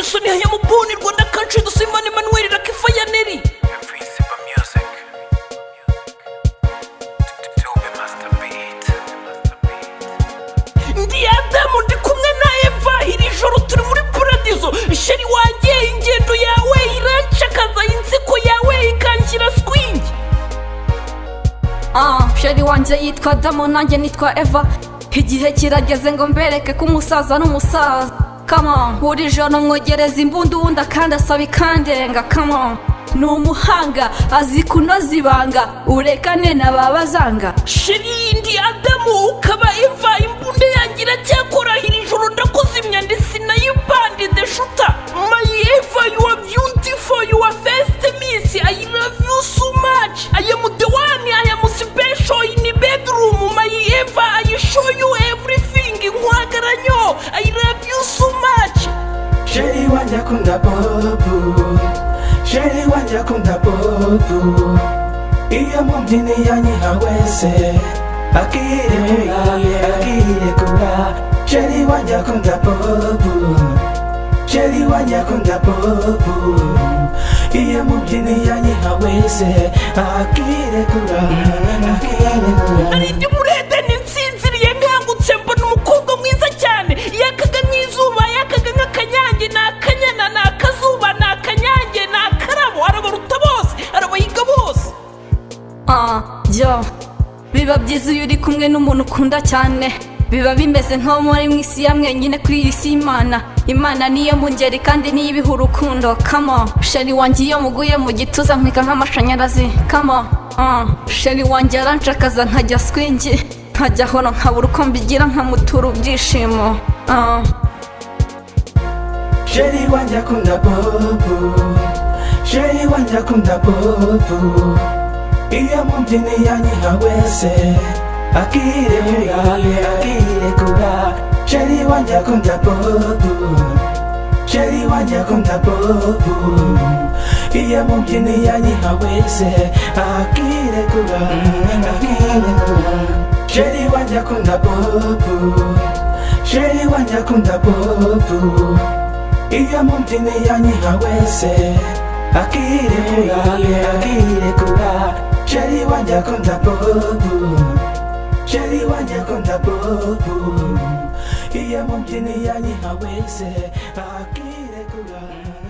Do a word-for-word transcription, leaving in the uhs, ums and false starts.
Musoni haya mubuni Rwanda country Dusimana Emmanuel Rakifaya Neri Ndi Adamu ndi kumwe na Eva iri joro turi muri paradizo sheri wanjye ingendo yawe iranshakaza inseko yawe ikanshyira swing Ah, sheri wanjye yitwa Adamu nanjye nitwa Eva igihe kirageze ngo mbereke ko umusaza n'umusaza come on buri joro mwogereza imbundu wunda kandi asaba ikandenga come on ni umuhanga azi kunoza ibanga urekane n'ababazanga sheri ndi Adamu ukaba Eva imbunde yangira cyakora iri joro ndakuzimya ndisi nayibandi the shooter my Eva you are beautiful you are first miss I love you so much I am the one I am special in the bedroom my Eva I show you everything nkwagaranya I love you so much sheri wanjye akunda bobu sheri wanjye akunda bobu iyo mubyini yanyiha wese akirekura akirekura sheri wanjye akunda bobu sheri wanjye akunda bobu iyo mubyini yanyiha wese akirekura akirekura ari murede ninsinziriye nkangutse mbona umukobwa mwiza cyane yakaga nk'izuba yakaga nk'akanyange n'akanyana n'akazuba n'akanyange n'akarabo arabaruta bose arabahiga bose Ah, byo biba byiza iyo uri kumwe n'umuntu ukunda cyane biba bimeze nko muri mwisi ya mwenyine kuri iyi si Imana Imana niyo mungeri kandi niyo ibiha urukundo come on sheri wanjye iyo muguye mu gituza nkwika nk'amashanyarazi come on ah, sheri wanjye aranshakaza nkajya swingi nkajya hono nkabura uko mbigira nkamutura ibyishimo ah. sheri wanjye akunda bobu sheri wanjye akunda bobu iyo mubyini yanyiha wese akirekura akirekura sheri wanjye akunda bobu sheri wanjye akunda bobu iyo mubyini yanyiha wese akirekura akirekura sheri wanjye akunda bobu sheri wanjye akunda bobu iyo mubyini yanyiha wese akirekura akirekura sheri wanjye akunda bobu sheri wanjye akunda bobu iyo mubyini yanyiha wese akirekura